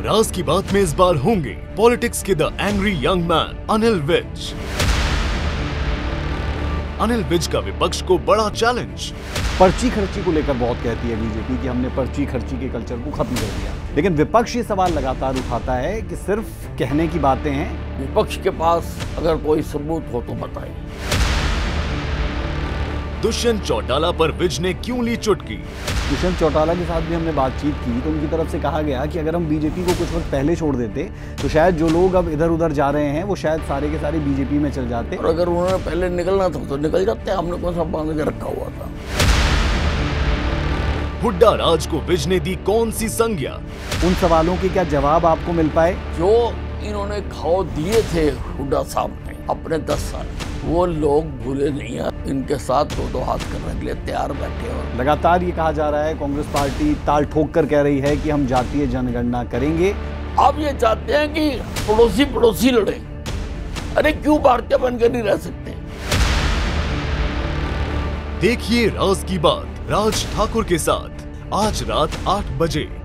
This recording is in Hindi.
राज की बात में इस बार होंगे पॉलिटिक्स के the angry young man Anil Vij. Anil Vij का विपक्ष को बड़ा चैलेंज। पर्ची खर्ची को लेकर बहुत कहती है बीजेपी कि हमने पर्ची खर्ची के कल्चर को खत्म कर दिया, लेकिन विपक्ष ये सवाल लगातार उठाता है कि सिर्फ कहने की बातें हैं। विपक्ष के पास अगर कोई सबूत हो तो बताएं। दुष्यंत चौटाला पर विज ने क्यों ली चुटकी? दुष्यंत चौटाला के साथ भी हमने बातचीत की तो उनकी तरफ से कहा गया कि अगर हम बीजेपी को कुछ वक्त पहले छोड़ देते तो शायद जो लोग अब इधर उधर जा रहे हैं वो शायद सारे के सारे बीजेपी में चल जाते, और अगर उन्होंने पहले निकलना था तो निकल जाते। हमने कौन सा बांध के रखा हुआ था। हुड्डा राज को विज ने दी कौन सी संज्ञा? उन सवालों के क्या जवाब आपको मिल पाए? जो इन्होंने घाव दिए थे हुड्डा साहब ने अपने 10 साल, वो लोग भूले नहीं हैं। इनके साथ दो हाथ करने के लिए तैयार बैठे हैं। लगातार ये कहा जा रहा है, कांग्रेस पार्टी ताल ठोक कर कह रही है कि हम जातीय जनगणना करेंगे। आप ये चाहते हैं कि पड़ोसी लड़े। अरे क्यों भारतीय बनकर नहीं रह सकते? देखिए राज की बात राज ठाकुर के साथ आज रात 8 बजे।